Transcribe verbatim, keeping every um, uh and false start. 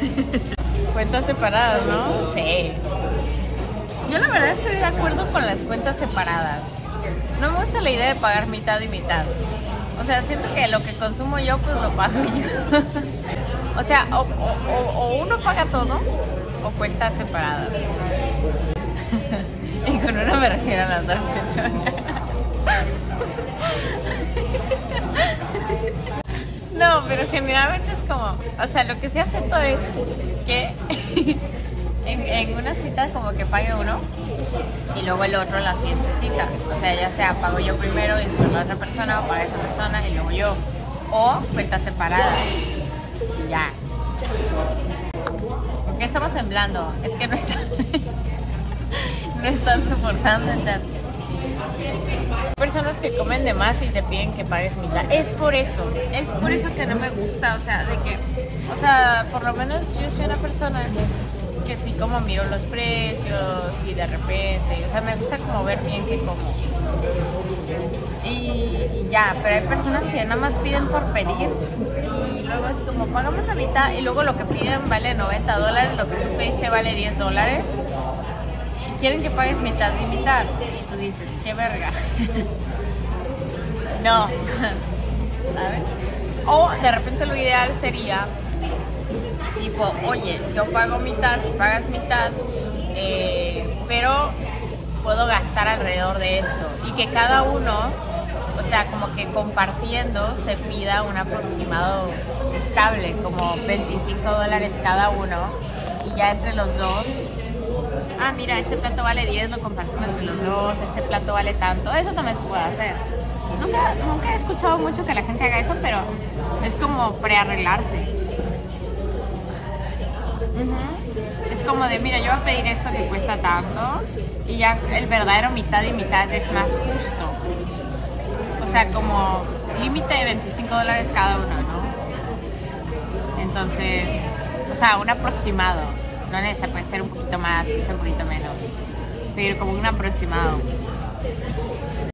Cuentas separadas, ¿no? Sí. Yo la verdad estoy de acuerdo con las cuentas separadas. No me gusta la idea de pagar mitad y mitad. O sea, siento que lo que consumo yo, pues lo pago yo. O sea, o, o, o uno paga todo o cuentas separadas. Y con una me refiero a la otra persona. No, pero generalmente es como, o sea, lo que sí acepto es que en, en una cita como que pague uno y luego el otro la siguiente cita. O sea, ya sea pago yo primero y después la otra persona, o paga esa persona y luego yo. O cuentas separadas. Y ya. ¿Por qué estamos temblando? Es que no está... no están soportando el chat. Personas que comen de más y te piden que pagues mitad. Es por eso, es por eso que no me gusta, o sea, de que, o sea, por lo menos yo soy una persona que sí como miro los precios y de repente, o sea, me gusta como ver bien qué como. Y, y ya, pero hay personas que nada más piden por pedir y luego es como, pagamos la mitad y luego lo que piden vale noventa dólares, lo que tú pediste vale diez dólares. Quieren que pagues mitad y mitad. Y tú dices, qué verga. No. A ver. O de repente lo ideal sería, tipo, oye, yo pago mitad, tú pagas mitad, eh, pero puedo gastar alrededor de esto. Y que cada uno, o sea, como que compartiendo se pida un aproximado estable, como veinticinco dólares cada uno. Y ya entre los dos, ah, mira, este plato vale diez, lo compartimos entre los dos, este plato vale tanto. Eso también se puede hacer. Nunca, nunca he escuchado mucho que la gente haga eso, pero es como prearreglarse. Uh-huh. Es como de, mira, yo voy a pedir esto que cuesta tanto y ya el verdadero mitad y mitad es más justo. O sea, como límite de veinticinco dólares cada uno, ¿no? Entonces, o sea, un aproximado. No necesita, puede ser un poquito más, puede ser un poquito menos. Pero como un aproximado.